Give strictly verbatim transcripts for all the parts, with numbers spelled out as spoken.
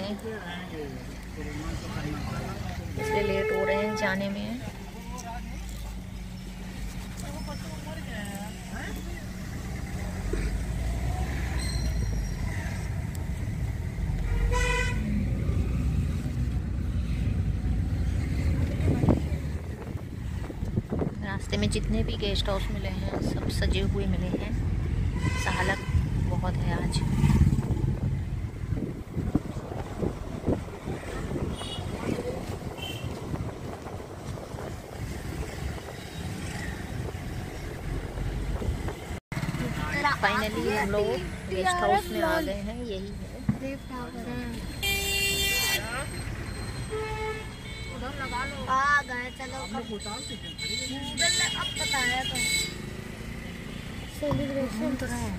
हैं, इसलिए लेट हो रहे हैं जाने में। रास्ते में जितने भी गेस्ट हाउस मिले हैं सब सजे हुए मिले हैं। सहालक बहुत है आज। फाइनली हम लोग गेस्ट हाउस में आ गए हैं। यही है आ गए। चलो अब बताया तो सेलिब्रेशन तो है।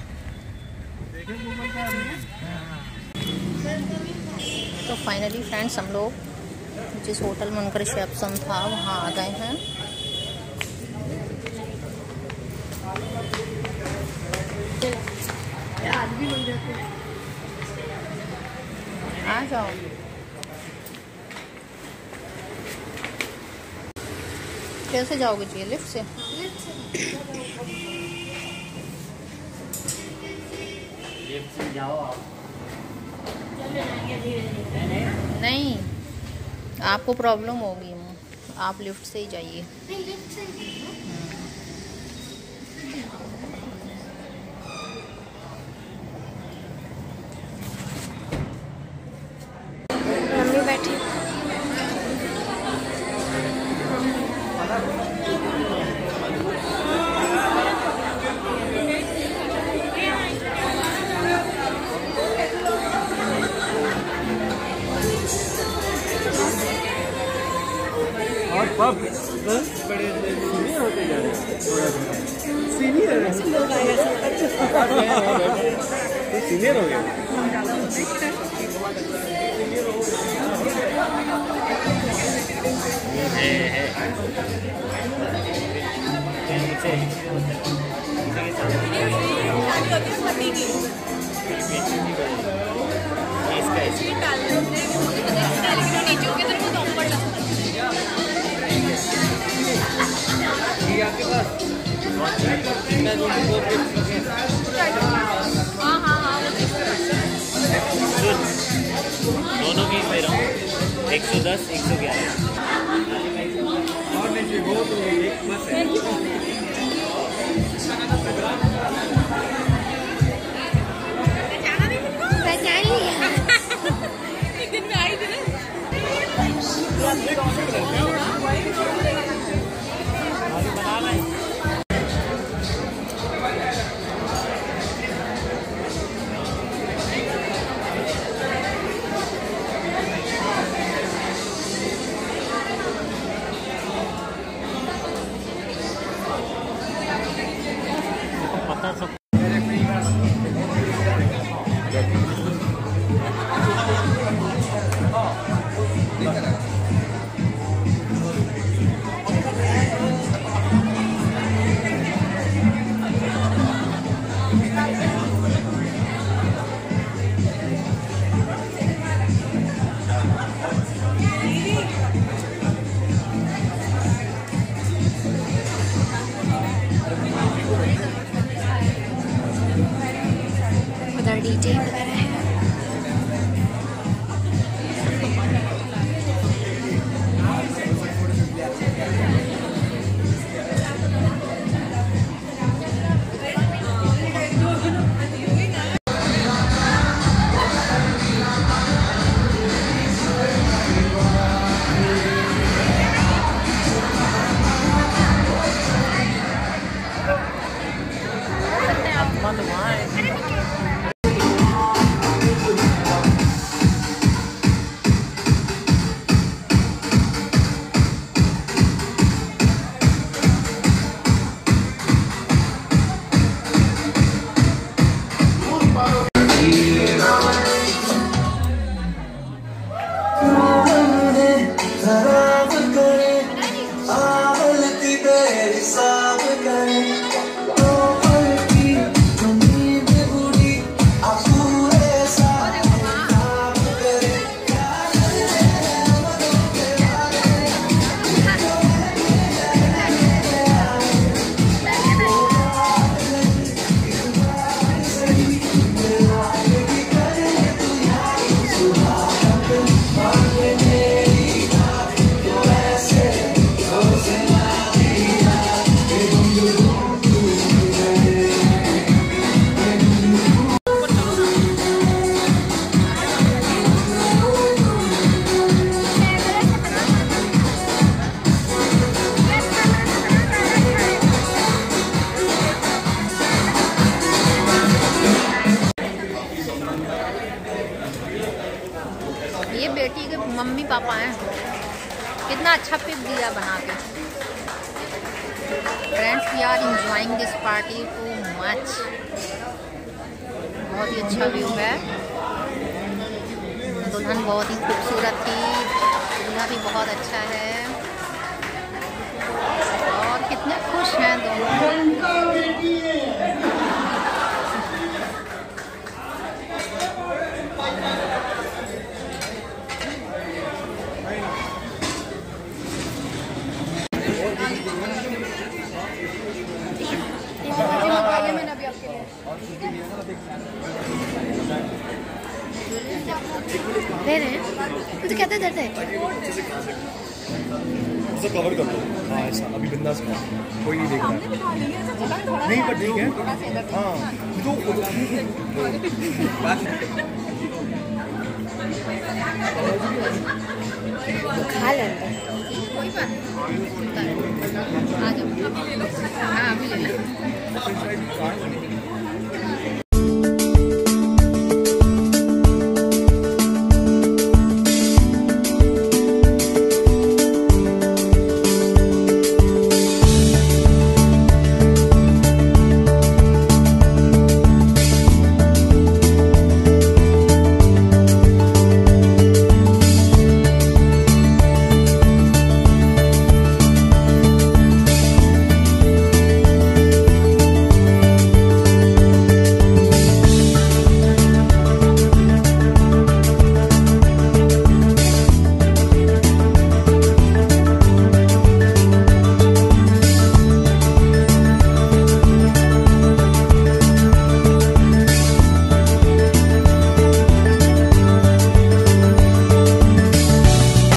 तो फाइनली फ्रेंड्स हम लोग जिस होटल में उनका रिसेप्शन था वहाँ आ गए हैं। आज भी बन जाते आ जाओ। कैसे जाओगे जी? लिफ्ट से? लिफ्ट से जाओ आप। नहीं, आपको प्रॉब्लम होगी, आप लिफ्ट से ही जाइए। मम्मी बैठी। और पब बड़े सीनियर होते जा रहे हैं। सीनियर सीनियर हो गया। आपके पास हाँ हाँ हाँ दोनों की दे रहा हूँ। एक सौ दस, एक सौ ग्यारह। एक दिन में आई थी ना। पता सब उधर डीजे वगैरह है। बेटी के मम्मी पापा हैं। कितना अच्छा पिक दिया बना के। Friends we are enjoying this party too much. बहुत ही अच्छा व्यू है। दुल्हन बहुत ही खूबसूरत थी, दूल्हा भी बहुत अच्छा है और कितने खुश हैं दोनों। मैंने अभी आपके लिए दे रहे हैं कुछ कहते देते उसे कवर कर दो। हाँ ऐसा अभी बिंदास का कोई नहीं देख रहा नहीं पर ठीक है। हाँ तो खा लेंगे। कोई बात नहीं आ जाओ। हाँ अभी ले लो।